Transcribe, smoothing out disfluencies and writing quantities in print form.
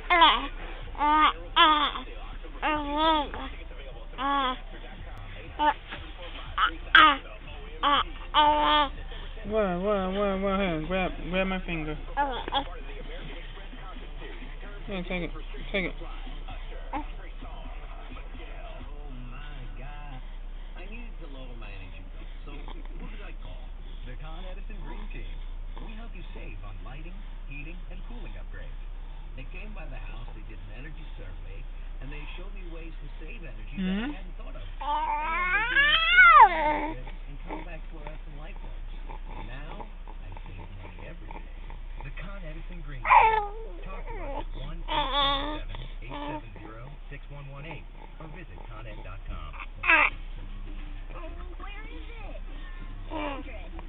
What? Here, grab my finger. Yeah, take it. Take it. I needed to lower my energy bill, so who did I call? The Con Edison Green Team. We help you save on lighting, heating, and cooling upgrades. They came by the house, they did an energy survey, and they showed me ways to save energy that I hadn't thought of. And come back to us in light bulbs. Now, I save money every day. The Con Edison Green Team. Talk to us at 1-877-870-6118 or visit coned.com. Where is it?